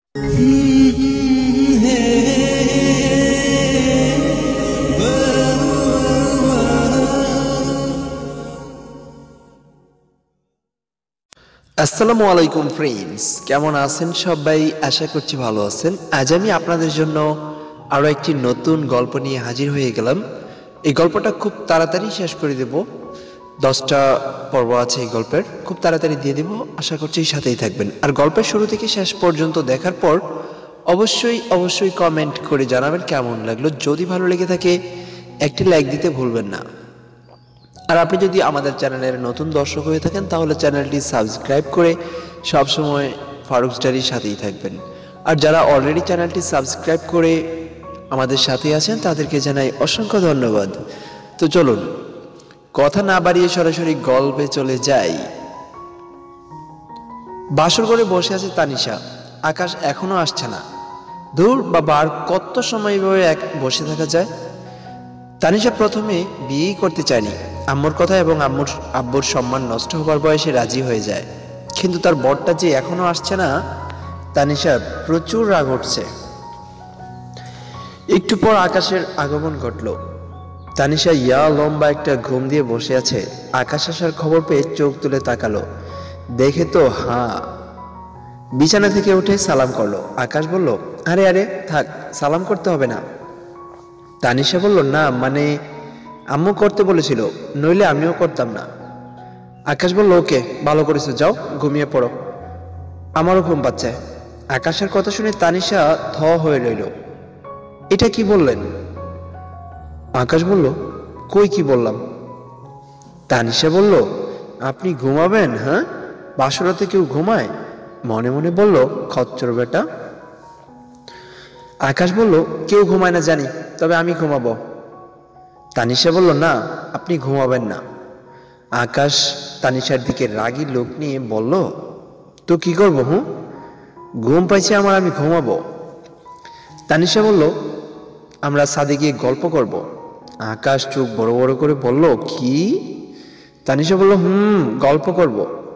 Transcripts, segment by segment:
আসসালামু আলাইকুম ফ্রেন্ডস, কেমন আছেন সবাই? আশা করছি ভালো আছেন। আজ আমি আপনাদের জন্য আরও একটি নতুন গল্প নিয়ে হাজির হয়ে গেলাম। এই গল্পটা খুব তাড়াতাড়ি শেষ করে দেব। 10টা পর্ব আছে এই গল্পের, খুব তাড়াতাড়ি দিয়ে দেব। আশা করছি সাথেই থাকবেন। আর গল্পের শুরু থেকে শেষ পর্যন্ত দেখার পর অবশ্যই কমেন্ট করে জানাবেন কেমন লাগলো। যদি ভালো লেগে থাকে একটি লাইক দিতে ভুলবেন না। আর আপনি যদি আমাদের চ্যানেলের নতুন দর্শক হয়ে থাকেন তাহলে চ্যানেলটি সাবস্ক্রাইব করে সবসময় ফারুক স্টাডির সাথেই থাকবেন। আর যারা অলরেডি চ্যানেলটি সাবস্ক্রাইব করে আমাদের সাথে আছেন তাদেরকে জানাই অসংখ্য ধন্যবাদ। তো চলুন কথা না বাড়িয়ে সরাসরি গল্পে চলে যাই। বাসর ঘরে বসে আছে তানিশা। আকাশ এখনো আসছে না। দূর বাবা, আর কত সময় এভাবে বসে থাকা যায়? তানিশা প্রথমে বিয়েই করতে চায়নি। আম্মুর কথা এবং আব্বুর সম্মান নষ্ট হবার বয়সে রাজি হয়ে যায়। কিন্তু তার বরটা যে এখনো আসছে না, তানিশার প্রচুর রাগ উঠছে। একটু পর আকাশের আগমন ঘটল। তানিশা লম্বা একটা ঘুম দিয়ে বসে আছে। আকাশ আসার খবর পেয়ে চোখ তুলে তাকালো। দেখে তো বিছানা থেকে উঠে সালাম করলো। আকাশ বলল, আরে আরে থাক, সালাম করতে হবে না। তানিশা বলল, না মানে আম্মু করতে বলেছিল, নইলে আমিও করতাম না। আকাশ বলল, ওকে, ভালো করেছো, যাও ঘুমিয়ে পড়ো, আমারও ঘুম পাচ্ছে। আকাশের কথা শুনে তানিশা হয়ে রইল। এটা কি বললেন? আকাশ বলল, কই কি বললাম? তানিশা বলল, আপনি ঘুমাবেন? হ্যাঁ, বাসরাতে কেউ ঘুমায়? মনে মনে বলল, খচ্চর বেটা। আকাশ বলল, কেউ ঘুমায় না জানি, তবে আমি ঘুমাবো। তানিশা বলল, না, আপনি ঘুমাবেন না। আকাশ তানিশার দিকে রাগী লোক নিয়ে বলল, তো কি করবো? ঘুম পাইছে আমার, আমি ঘুমাবো। তানিশা বলল, আমরা ছাদে গিয়ে গল্প করব। আকাশ চোখ বড় বড় করে বলল, কি? তানিশা বলল, গল্প করব।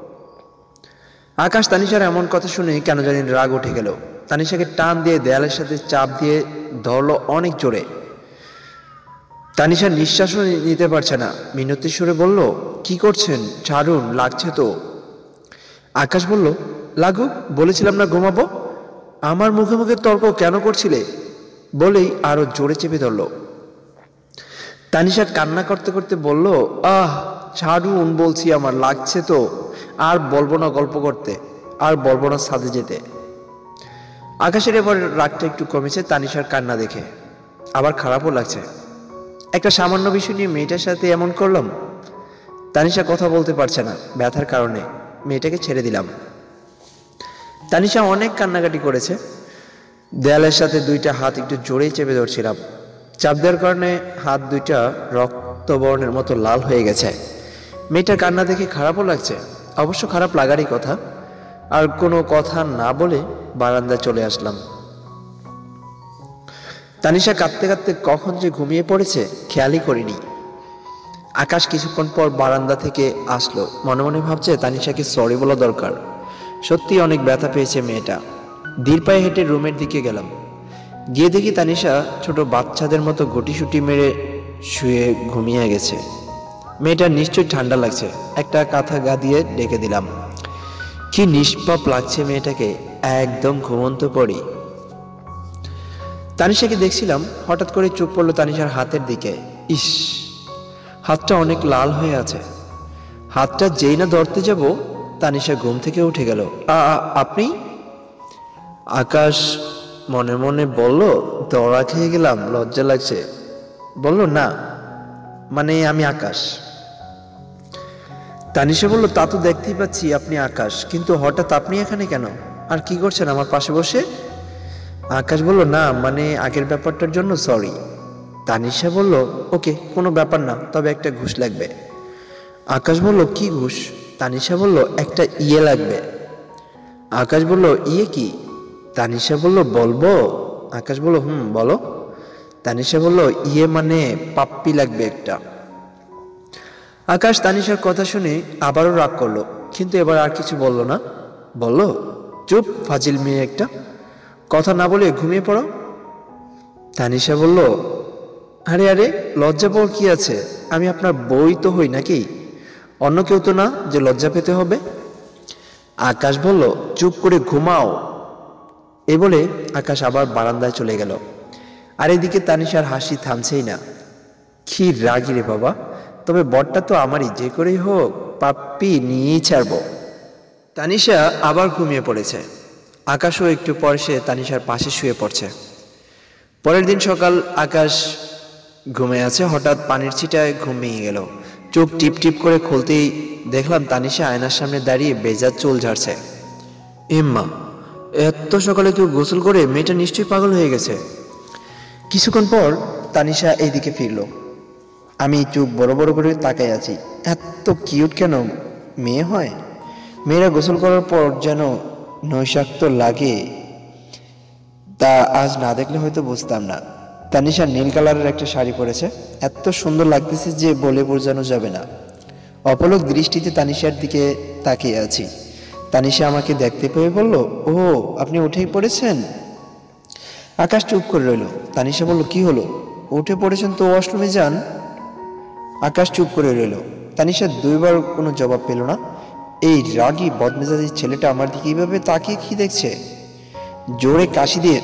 আকাশ তানিশার এমন কথা শুনে কেন জানি রাগ উঠে গেল। তানিশাকে টান দিয়ে দেয়ালের সাথে চাপ দিয়ে ধরলো অনেক জোরে। তানিশা নিঃশ্বাসও নিতে পারছে না। মিনতি সুরে বলল, কি করছেন? ছাড়ুন, লাগছে তো। আকাশ বলল, লাগুক, বলেছিলাম না ঘুমাবো। আমার মুখে মুখে তর্ক কেন করছিলে? বলেই আরো জোরে চেপে ধরল। তানিশা কান্না করতে করতে বলল, ছাড়ুন বলছি, আমার লাগছে তো। আর বলবো না গল্প করতে, আর বলবো না ছাদে যেতে। আকাশের এবার রাগটা একটু কমেছে তানিশার কান্না দেখে। আবার খারাপও লাগছে। একটা সামান্য বিষয় নিয়ে মেয়েটার সাথে এমন করলাম। তানিশা কথা বলতে পারছে না ব্যথার কারণে। মেয়েটাকে ছেড়ে দিলাম। তানিশা অনেক কান্নাকাটি করেছে। দেয়ালের সাথে দুইটা হাত একটু জোরেই চেপে ধরছিলাম। চাপ দেওয়ার কারণে হাত দুইটা রক্তবর্ণের মতো লাল হয়ে গেছে। মেয়েটার কান্না দেখে খারাপও লাগছে। অবশ্য খারাপ লাগারই কথা। আর কোনো কথা না বলে বারান্দায় চলে আসলাম। তানিশা কাঁদতে কাঁদতে কখন যে ঘুমিয়ে পড়েছে খেয়ালই করিনি। আকাশ কিছুক্ষণ পর বারান্দা থেকে আসলো। মনে মনে ভাবছে তানিশাকে সরি বলা দরকার। সত্যি অনেক ব্যথা পেয়েছে মেয়েটা। ধীর পায়ে হেঁটে রুমের দিকে গেলাম। গিয়ে দেখি তানিশা ছোট বাচ্চাদের মতো গুটিসুটি মেরে শুয়ে ঘুমিয়ে গেছে। মেয়েটার নিশ্চয়ই ঠান্ডা লাগছে। একটা কাঁথা গা দিয়ে ডেকে দিলাম। কি নিষ্পাপ লাগছে মেয়েটাকে, একদম ঘুমন্ত পড়ি। তানিশাকে দেখছিলাম, হঠাৎ করে চোখ পড়লো তানিশার হাতের দিকে। ইস, হাতটা অনেক লাল হয়ে আছে। হাতটা যেই না ধরতে যাব, তানিশা ঘুম থেকে উঠে গেল। আপনি? আকাশ মনে মনে বলল, দড়া খেয়ে গেলাম, লজ্জা লাগছে। বলল, না মানে আমি আকাশ। তানিশা বলল, তা তো দেখতেই পাচ্ছি আপনি আকাশ, কিন্তু হঠাৎ আপনি এখানে কেন? আর কি করছেন আমার পাশে বসে? আকাশ বলল, না মানে আগের ব্যাপারটার জন্য সরি। তানিশা বলল, ওকে, কোনো ব্যাপার না, তবে একটা ঘুষ লাগবে। আকাশ বলল, কি ঘুষ? তানিশা বলল, একটা ইয়ে লাগবে। আকাশ বলল, ইয়ে কি? তানিশা বলল, বলবো? আকাশ বলল, বলো। তানিশা বলল, ইয়ে মানে পাপ্পি লাগবে একটা। আকাশ তানিশার কথা শুনে আবারও রাগ করলো, কিন্তু এবার আর কিছু বলল না। বলল, চুপ, ফাজিল মেয়ে একটা। কথা না বলে ঘুমিয়ে পড়ো। তানিশা বলল, আরে আরে, লজ্জা পাওয়ার কি আছে? আমি আপনার বই তো হই নাকি? অন্য কেউ তো না যে লজ্জা পেতে হবে। আকাশ বলল, চুপ করে ঘুমাও। এ বলে আকাশ আবার বারান্দায় চলে গেল। আর এদিকে তানিশার হাসি থামছেই না। কি রাগি রে বাবা, তবে বরটা তো আমারই, যে করেই হোক পাপ্পি নিয়েই ছাড়ব। তানিশা আবার ঘুমিয়ে পড়েছে। আকাশও একটু পর সে তানিশার পাশে শুয়ে পড়ছে। পরের দিন সকাল, আকাশ ঘুমিয়ে আছে, হঠাৎ পানির ছিটায় ঘুমিয়ে গেল। চোখ টিপ টিপ করে খুলতেই দেখলাম তানিশা আয়নার সামনে দাঁড়িয়ে বেজাত চুল ঝাড়ছে। এম্মা, এত সকালে কেউ গোসল করে? মেয়েটা নিশ্চয়ই পাগল হয়ে গেছে। কিছুক্ষণ পর তানিশা এইদিকে ফিরল। আমি চোখ বড় বড় করে তাকাই আছি। এত কিউট কেন মেয়ে হয়? মেয়েরা গোসল করার পর যেন নৈশাক্ত লাগে, তা আজ না দেখলে হয়তো বুঝতাম না। তানিশা নীল কালারের একটা শাড়ি পরেছে, এত সুন্দর লাগতেছে যে বলে বোঝানো যাবে না। অপলক দৃষ্টিতে তানিশার দিকে তাকিয়ে আছি। তানিশা আমাকে দেখতে পেয়ে বলল, ও আপনি উঠেই পড়েছেন? আকাশ চুপ করে রইল। তানিশা বলল, কি হলো, উঠে পড়েছেন তো ওয়াশরুমে যান। আকাশ চুপ করে রইল। তানিশা দুইবার কোনো জবাব পেল না। এই রাগী বদমেজাজি ছেলেটা আমার দিকে এইভাবে তাকিয়ে কি দেখছে? জোরে কাশি দিয়ে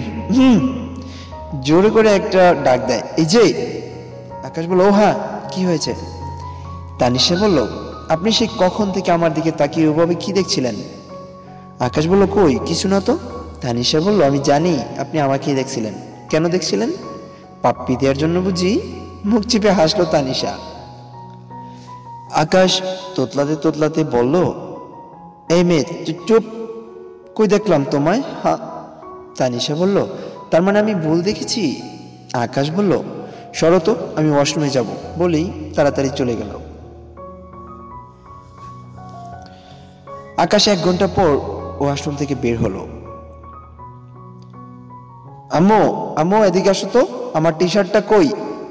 জোরে করে একটা ডাক দেয়, এই যে। আকাশ বলল, ও হ্যাঁ, কি হয়েছে? তানিশা বলল, আপনি সেই কখন থেকে আমার দিকে তাকিয়ে ওভাবে কি দেখছিলেন? আকাশ বলল, কই কিছু না তো। তানিশা বলল, আমি জানি আপনি আমাকেই দেখছিলেন। কেন দেখছিলেন? পাপ্পি দেওয়ার জন্য বুঝি? মুখ চিপে হাসলো তানিশা। আকাশ তোতলাতে তোতলাতে বলল, এই মেয়ে চুপ, কই দেখলাম তোমায়? হ্যাঁ। তানিশা বলল, তার মানে আমি ভুল দেখেছি? আকাশ বলল, সরো তো, আমি ওয়াশরুমে যাব, বলেই তাড়াতাড়ি চলে গেল। আকাশ 1 ঘন্টা পর ওয়াশরুম থেকে বের হলো। আম্মু, আম্মু এদিকে আসো তো, আমার টি শার্টটা কই?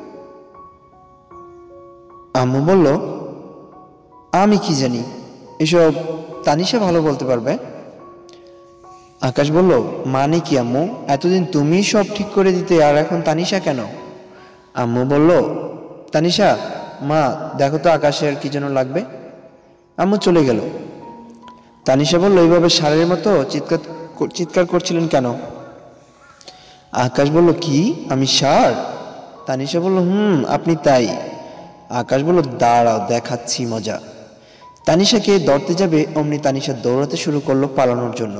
আম্মু বলল, আমি কি জানি, এসব তানিশা ভালো বলতে পারবে। আকাশ বলল, মানে কি আম্মু? এতদিন তুমি সব ঠিক করে দিতে, আর এখন তানিশা কেন? আম্মু বলল, তানিশা, মা দেখো তো আকাশের কি যেন লাগবে। আম্মু চলে গেল। তানিশা বলল, এইভাবে ষাঁড়ের মতো চিৎকার চিৎকার করছিলেন কেন? আকাশ বলল, কি আমি ষাঁড়? তানিশা বলল, আপনি তাই। আকাশ বলল, দাঁড়াও দেখাচ্ছি মজা। তানিশাকে ধরতে যাবে অমনি তানিশা দৌড়াতে শুরু করলো পালানোর জন্য।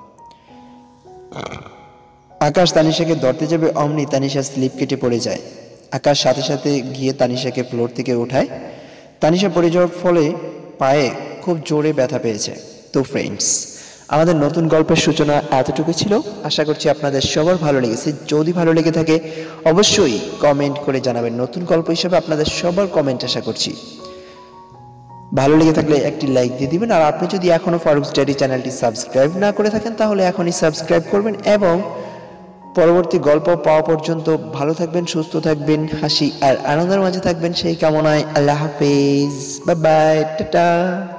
আকাশ তানিশাকে ধরতে যাবে অমনি তানিশা স্লিপ কেটে পড়ে যায়। আকাশ সাথে সাথে গিয়ে তানিশাকে ফ্লোর থেকে উঠায়। তানিশা পড়ে যাওয়ার ফলে পায়ে খুব জোরে ব্যথা পেয়েছে। তো ফ্রেন্ডস, আমাদের নতুন গল্পের সূচনা এতটুকু ছিল। আশা করছি আপনাদের সবার ভালো লেগেছে। যদি ভালো লেগে থাকে অবশ্যই কমেন্ট করে জানাবেন। নতুন গল্প হিসেবে আপনাদের সবার কমেন্ট আশা করছি। ভালো লেগে থাকলে একটি লাইক দিয়ে দিবেন। আর আপনি যদি এখনো ফারুকস ডায়েরি চ্যানেলটি সাবস্ক্রাইব না করে থাকেন তাহলে এখনই সাবস্ক্রাইব করবেন এবং পরবর্তী গল্প পাওয়া পর্যন্ত ভালো থাকবেন, সুস্থ থাকবেন, হাসি আর আনন্দের মাঝে থাকবেন সেই কামনায় আল্লাহ হাফেজ, বাই বাই, টাটা।